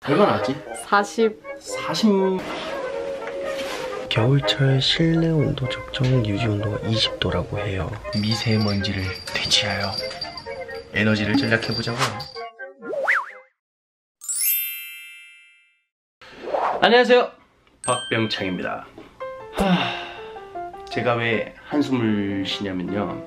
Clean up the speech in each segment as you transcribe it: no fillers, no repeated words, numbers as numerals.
얼마 나왔지? 40. 겨울철 실내 온도 적정 유지 온도가 20도라고 해요. 미세먼지를 퇴치하여 에너지를 절약해보자고요. 안녕하세요, 박병창입니다. 제가 왜 한숨을 쉬냐면요,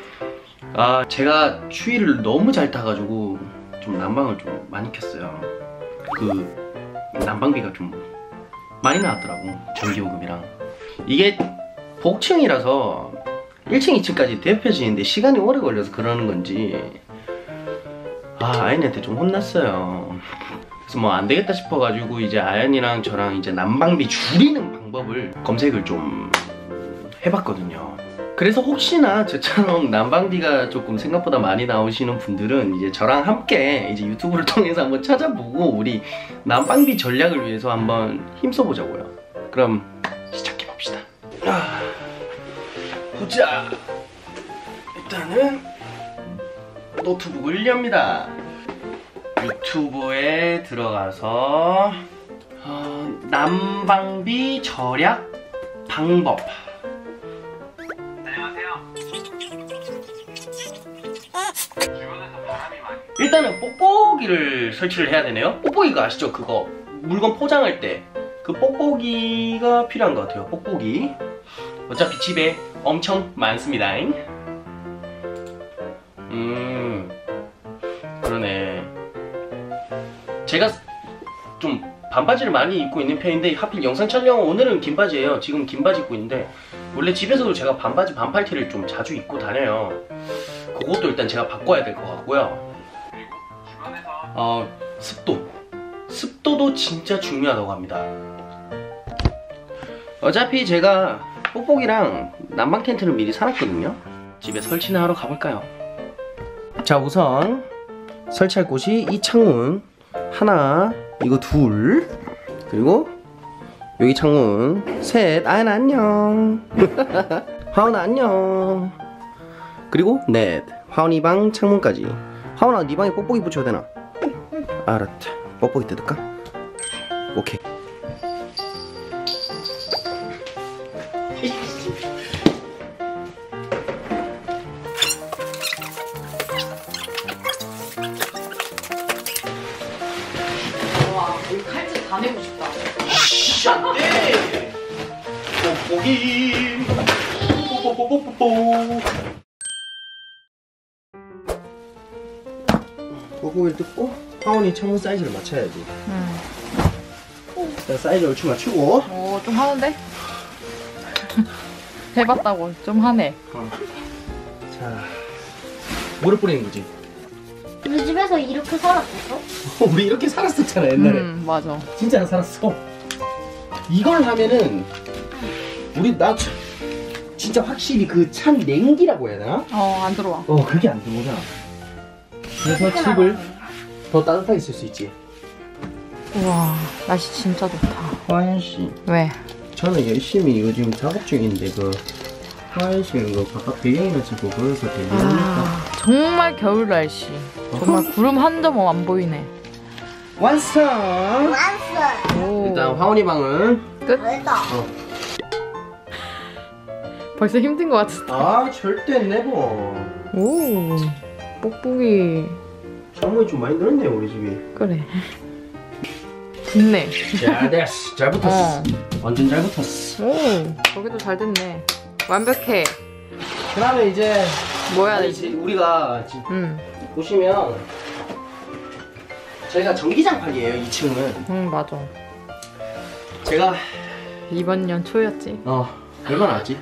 제가 추위를 너무 잘 타가지고 좀 난방을 좀 많이 켰어요. 그 난방비가 좀 많이 나왔더라고, 전기요금이랑. 이게 복층이라서 1층, 2층까지 대표지는데 시간이 오래 걸려서 그러는 건지 아연이한테 좀 혼났어요. 그래서 뭐 안 되겠다 싶어가지고 이제 아연이랑 저랑 이제 난방비 줄이는 방법을 검색을 좀 해봤거든요. 그래서 혹시나 저처럼 난방비가 조금 생각보다 많이 나오시는 분들은 이제 저랑 함께 이제 유튜브를 통해서 한번 찾아보고 우리 난방비 전략을 위해서 한번 힘써보자고요. 그럼 시작해봅시다. 보자. 일단은 노트북을 엽니다. 유튜브에 들어가서 난방비 절약 방법. 일단은 뽁뽁이를 설치를 해야 되네요. 뽁뽁이가 아시죠? 그거 물건 포장할 때 그 뽁뽁이가 필요한 것 같아요. 뽁뽁이. 어차피 집에 엄청 많습니다. 그러네. 제가 좀 반바지를 많이 입고 있는 편인데 하필 영상 촬영 오늘은 긴 바지예요. 지금 긴 바지 입고 있는데 원래 집에서도 제가 반바지 반팔티를 좀 자주 입고 다녀요. 그것도 일단 제가 바꿔야 될 것 같고요. 습도도 진짜 중요하다고 합니다. 어차피 제가 뽁뽁이랑 난방 텐트를 미리 사놨거든요. 집에 설치나 하러 가볼까요? 자, 우선 설치할 곳이 이 창문 하나, 이거 둘, 그리고 여기 창문 셋. 아연아 안녕. 화원아 안녕. 그리고 넷. 화원이 방 창문까지. 화원아, 네 방에 뽁뽁이 붙여야 되나? 알았다. 뽁뽁이 뜯을까? 오케이. 와, 여기 칼집 다 내고 싶다. 샷네. 뽁뽁이. 뽀뽀뽀뽀뽀뽀. 뽁뽁이를 뜯고 화원이 창문 사이즈를 맞춰야지. 일단 사이즈 얼추 맞추고. 오, 좀 하는데? 해봤다고 좀 하네. 자, 물을 뿌리는 거지. 우리 집에서 이렇게 살았었어? 우리 이렇게 살았었잖아 옛날에. 맞아. 진짜 살았어. 이걸 하면은 나 진짜 확실히 그 찬 냉기라고 해야 되나? 안 들어와. 그게 안 들어오잖아. 그래서 집을 더 따뜻하게 쓸 수 있지. 우와, 날씨 진짜 좋다. 화연씨, 왜? 저는 열심히 이거 지금 작업 중인데 화연씨는 그 바깥 배경이나 찍고 그래서 되겠습니까? 정말 겨울 날씨. 정말 구름 한 점 안 보이네. 완성! 왔어. 오. 일단 화원이 방은 끝? 됐다. 벌써 힘든 것 같은데. 절대 내버. 오, 뽁뽁이. 창문이 좀 많이 넓네 우리 집이. 그래. 붙네. 잘 됐어. 잘 붙었어. 완전 잘 붙었어. 오, 거기도 잘 됐네. 완벽해. 그 다음에 이제 뭐 해야 되지? 우리가 지금 보시면 저희가 전기장판이에요 2층은. 맞아. 제가 이번 년 초였지. 얼마 나왔지?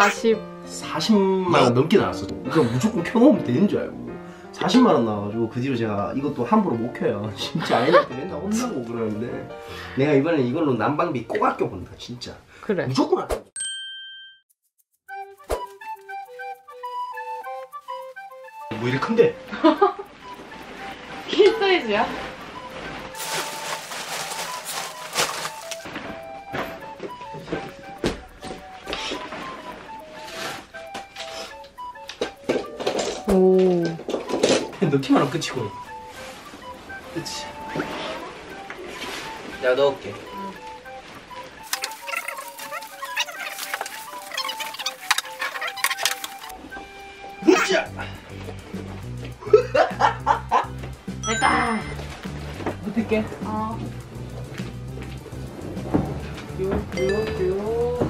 40만원 넘게 나왔어. 이거 무조건 켜놓으면 되는 줄 알고 40만원 나와가지고 그 뒤로 제가 이것도 함부로 못 켜요. 진짜 아이한테 맨날 혼나고 그러는데 내가 이번에 이걸로 난방비 꼭 아껴본다 진짜. 그래. 무조건 아껴. 뭐 이렇게 큰데? 킬 사이즈야? 오. 넣기만 하면 끝이고. 그치. 내가 넣을게. 으쌰! 됐다. 어떻게? 쭉.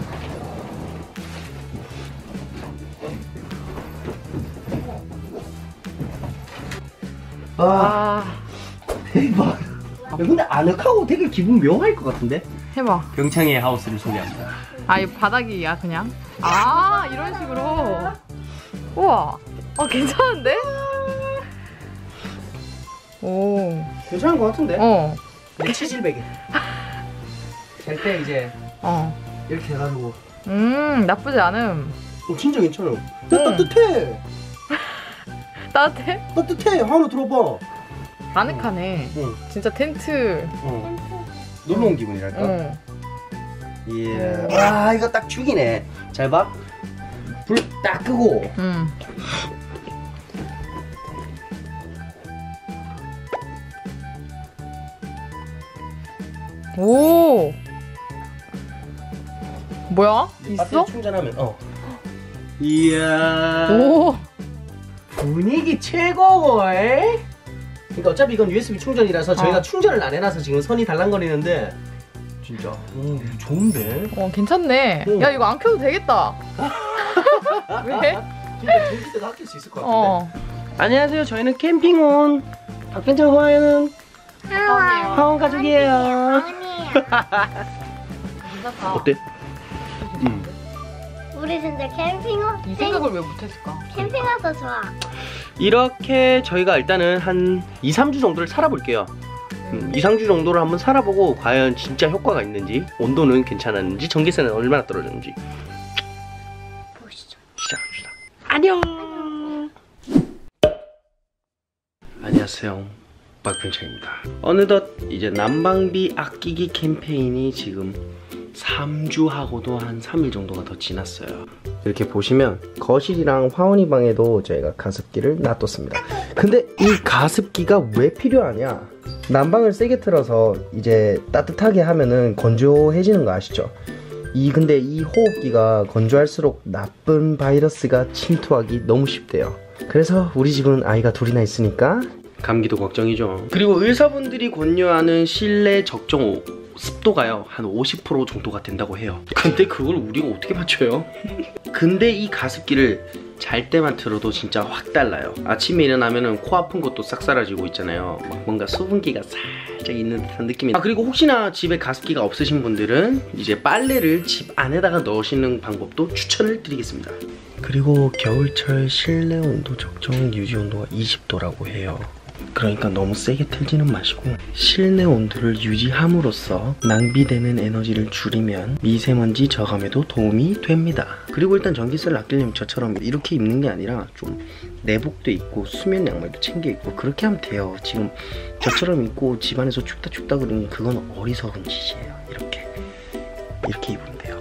아, 대박. 야, 근데 아늑하고 되게 기분 묘할 것 같은데? 해봐. 병창의 하우스를 소개합니다. 아, 이 바닥이야 그냥? 아, 이런 식으로. 우와. 괜찮은데? 오. 괜찮은 것 같은데? 내 치질베개. 잘 때 이제 이렇게 해가지고. 나쁘지 않음. 진짜 괜찮아. 야, 따뜻해. 따뜻해? 따뜻해. 하나 들어봐. 아늑하네. 응. 진짜 텐트. 놀러 온 기분이랄까? 응. 예. 와, 이거 딱 죽이네. 잘 봐. 불 딱 끄고. 응. 오. 뭐야? 있어? 배터리 충전하면 이야. 오. 분위기 최고고. 그러니까 어차피 이건 USB 충전이라서 저희가 충전을 안 해놔서 지금 선이 달랑거리는데 진짜 좋은데? 괜찮네. 응. 야, 이거 안 켜도 되겠다. 왜? 진짜 전기세가 아낄 수 있을 것 같은데? 어. 안녕하세요. 저희는 캠핑 온 박현창 호와이는 하원 가족이에요. 아니에요. 괜찮다. 어때? 우리 진짜 캠핑어? 이 생각을 왜 못했을까? 캠핑화도 좋아. 이렇게 저희가 일단은 한 2, 3주 정도를 살아볼게요. 2, 3주 정도를 한번 살아보고 과연 진짜 효과가 있는지, 온도는 괜찮았는지, 전기세는 얼마나 떨어졌는지 보시죠. 시작합시다. 안녕. 안녕하세요. 박병창입니다. 어느덧 이제 난방비 아끼기 캠페인이 지금 3주하고도 한 3일 정도가 더 지났어요. 이렇게 보시면 거실이랑 화원이 방에도 저희가 가습기를 놔뒀습니다. 근데 이 가습기가 왜 필요하냐? 난방을 세게 틀어서 이제 따뜻하게 하면은 건조해지는 거 아시죠? 근데 이 호흡기가 건조할수록 나쁜 바이러스가 침투하기 너무 쉽대요. 그래서 우리 집은 아이가 둘이나 있으니까 감기도 걱정이죠. 그리고 의사분들이 권유하는 실내 적정 습도가요 한 50% 정도가 된다고 해요. 근데 그걸 우리가 어떻게 맞춰요? 근데 이 가습기를 잘 때만 틀어도 진짜 확 달라요. 아침에 일어나면은 코 아픈 것도 싹 사라지고 있잖아요. 막 뭔가 수분기가 살짝 있는 듯한 느낌이. 그리고 혹시나 집에 가습기가 없으신 분들은 이제 빨래를 집 안에다가 넣으시는 방법도 추천을 드리겠습니다. 그리고 겨울철 실내 온도 적정 유지 온도가 20도라고 해요. 그러니까 너무 세게 틀지는 마시고 실내 온도를 유지함으로써 낭비되는 에너지를 줄이면 미세먼지 저감에도 도움이 됩니다. 그리고 일단 전기세를 아끼려면 저처럼 이렇게 입는 게 아니라 좀 내복도 입고 수면 양말도 챙겨 입고 그렇게 하면 돼요. 지금 저처럼 입고 집안에서 춥다 그러면 그건 어리석은 짓이에요. 이렇게 입으면 돼요.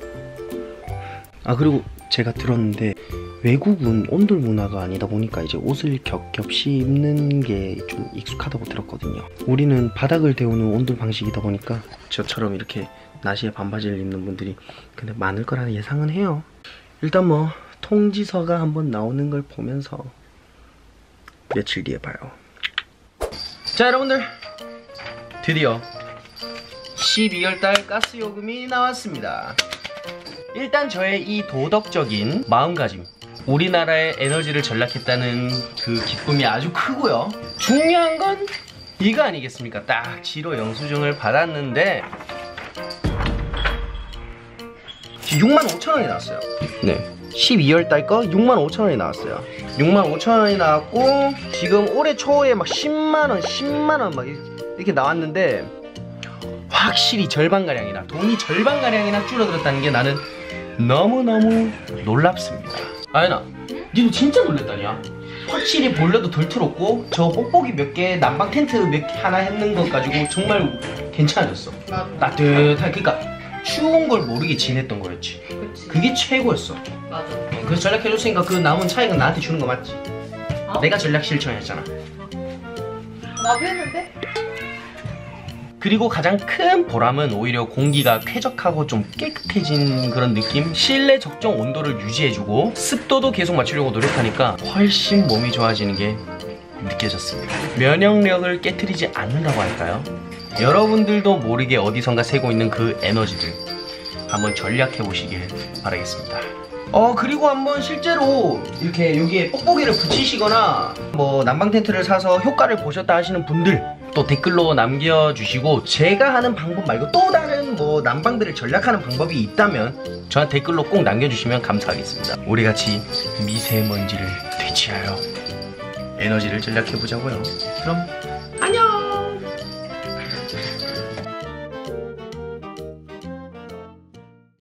그리고 제가 들었는데 외국은 온돌 문화가 아니다 보니까 이제 옷을 겹겹이 입는 게 좀 익숙하다고 들었거든요. 우리는 바닥을 데우는 온돌 방식이다 보니까 저처럼 이렇게 나시에 반바지를 입는 분들이 근데 많을 거라 예상은 해요. 일단 뭐 통지서가 한번 나오는 걸 보면서 며칠 뒤에 봐요. 자, 여러분들 드디어 12월달 가스요금이 나왔습니다. 일단 저의 이 도덕적인 마음가짐, 우리나라의 에너지를 전락했다는 그 기쁨이 아주 크고요. 중요한 건 이거 아니겠습니까? 딱 지로 영수증을 받았는데 65,000원이 나왔어요. 네, 12월 달 거 65,000원이 나왔어요. 65,000원이 나왔고 지금 올해 초에 막 10만원 막 이렇게 나왔는데 확실히 절반가량이나 돈이 절반가량이나 줄어들었다는 게 나는 너무너무 놀랍습니다. 아연아, 니도 진짜 놀랬다냐? 확실히 보일러도 덜 틀었고 저 뽁뽁이 몇 개, 난방 텐트 몇 개 하나 했는 것 가지고 정말 괜찮아졌어. 따뜻하게. 그러니까 추운 걸 모르게 지냈던 거였지. 그치. 그게 최고였어. 맞아. 그래서 전략해줬으니까 그 남은 차익은 나한테 주는 거 맞지? 내가 전략 실천했잖아. 나도 했는데? 그리고 가장 큰 보람은 오히려 공기가 쾌적하고 좀 깨끗해진 그런 느낌? 실내 적정 온도를 유지해주고 습도도 계속 맞추려고 노력하니까 훨씬 몸이 좋아지는 게 느껴졌습니다. 면역력을 깨트리지 않는다고 할까요? 여러분들도 모르게 어디선가 새고 있는 그 에너지들 한번 전략해 보시길 바라겠습니다. 그리고 한번 실제로 이렇게 여기에 뽁뽁이를 붙이시거나 뭐 난방 텐트를 사서 효과를 보셨다 하시는 분들 또 댓글로 남겨주시고, 제가 하는 방법 말고 또 다른 뭐 난방비를 전략하는 방법이 있다면 저한테 댓글로 꼭 남겨주시면 감사하겠습니다. 우리 같이 미세먼지를 퇴치하여 에너지를 전략해보자고요. 그럼